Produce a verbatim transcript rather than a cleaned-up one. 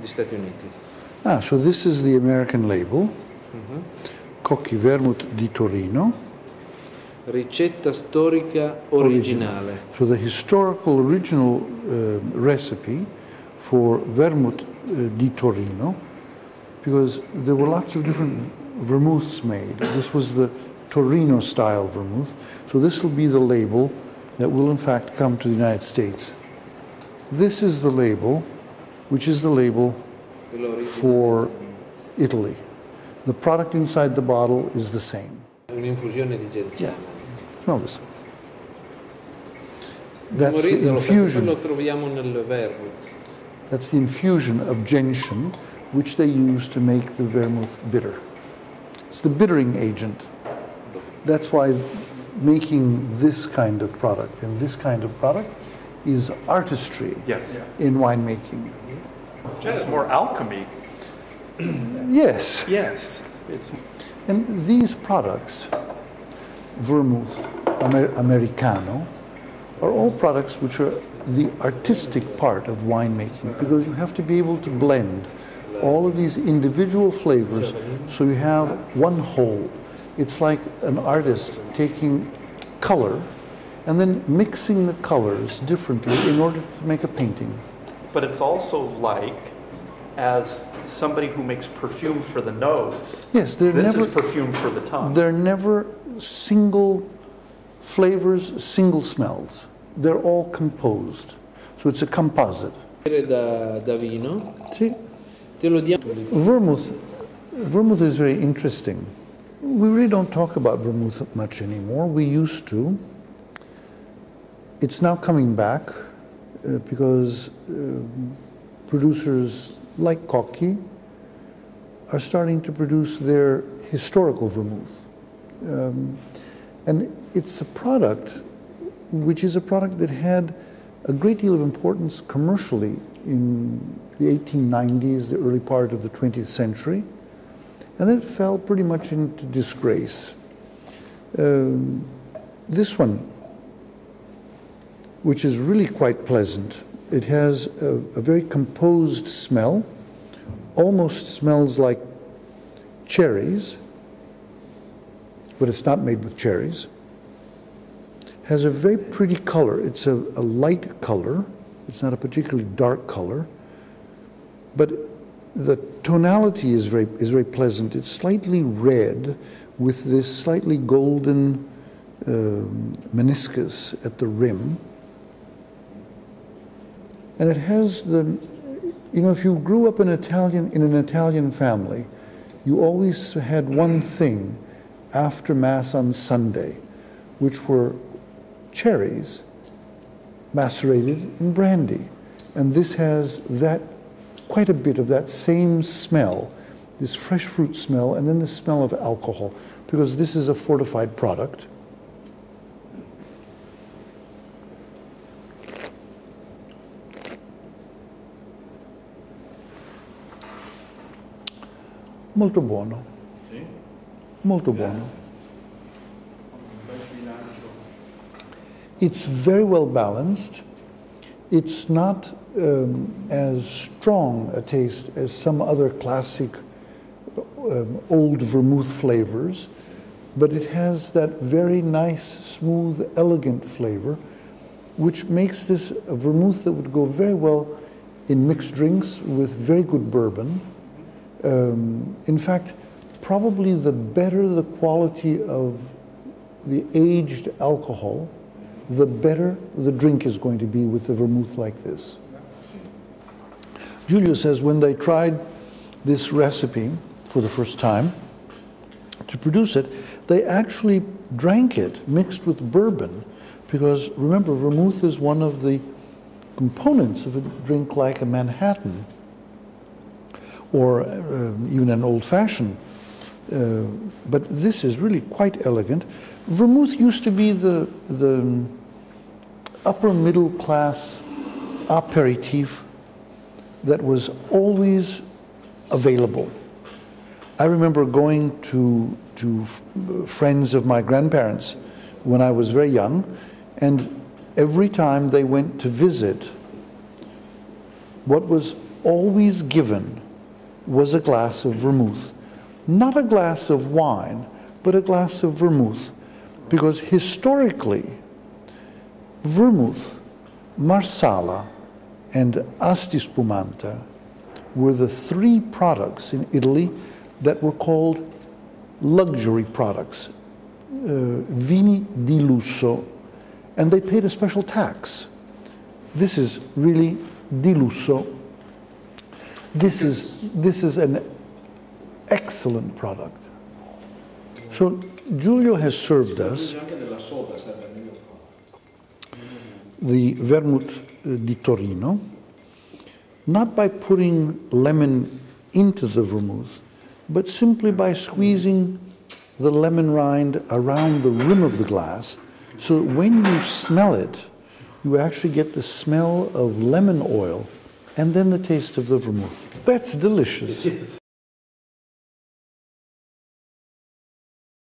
gli Stati Uniti. Ah, so this is the American label, Mm-hmm. Cocchi Vermouth di Torino. Ricetta storica originale. So the historical original uh, recipe for Vermouth uh, di Torino, because there were lots of different vermouths made. This was the Torino style vermouth. So this will be the label that will in fact come to the United States. This is the label, which is the label for Italy. The product inside the bottle is the same. Un'infusione di genziana. Smell this. That's the Memorizzalo, perché infusion. lo troviamo nel vermouth. That's the infusion of gentian, which they use to make the vermouth bitter. It's the bittering agent. That's why making this kind of product and this kind of product is artistry Yes. in winemaking. It's more alchemy. Yes. Yes. It's And these products, vermouth, Amer Americano, are all products which are the artistic part of winemaking, because you have to be able to blend all of these individual flavors so you have one whole. It's like an artist taking color and then mixing the colors differently in order to make a painting. but it's also like, as somebody who makes perfume for the nose, Yes, they're this never, is perfume for the tongue. they're never single flavors, single smells. They're all composed. So it's a composite. Da, da vino, See, te lo diamo. vermouth, vermouth is very interesting. We really don't talk about vermouth much anymore. We used to. It's now coming back uh, because uh, producers like Cocchi are starting to produce their historical vermouth. Um, and it's a product which is a product that had a great deal of importance commercially in the eighteen nineties, the early part of the twentieth century, and then it fell pretty much into disgrace. Um, this one, which is really quite pleasant, it has a, a very composed smell, almost smells like cherries, but it's not made with cherries. Has a very pretty color. It's a, a light color. It's not a particularly dark color, but the tonality is very, is very pleasant. It's slightly red with this slightly golden um, meniscus at the rim. And it has the, you know, if you grew up in Italian, in an Italian family, you always had one thing after Mass on Sunday, which were cherries macerated in brandy. And this has that, quite a bit of that same smell, this fresh fruit smell, and then the smell of alcohol, because this is a fortified product. Molto buono. Molto buono. It's very well balanced. It's not um, as strong a taste as some other classic um, old vermouth flavors, but it has that very nice, smooth, elegant flavor, which makes this a vermouth that would go very well in mixed drinks with very good bourbon. Um, in fact, probably the better the quality of the aged alcohol, the better the drink is going to be with a vermouth like this. Giulio says when they tried this recipe for the first time to produce it, they actually drank it mixed with bourbon, because remember, vermouth is one of the components of a drink like a Manhattan or uh, even an old-fashioned. Uh, but this is really quite elegant. Vermouth used to be the, the upper middle class aperitif that was always available. I remember going to, to friends of my grandparents when I was very young, and every time they went to visit, what was always given was a glass of vermouth. Not a glass of wine, but a glass of vermouth. Because historically, vermouth, marsala, and asti spumante were the three products in Italy that were called luxury products, uh, vini di lusso, and they paid a special tax. This is really di lusso. This is, this is an excellent product. So Giulio has served us the Vermouth di Torino, not by putting lemon into the vermouth, but simply by squeezing the lemon rind around the rim of the glass, so that when you smell it, you actually get the smell of lemon oil and then the taste of the vermouth. That's delicious.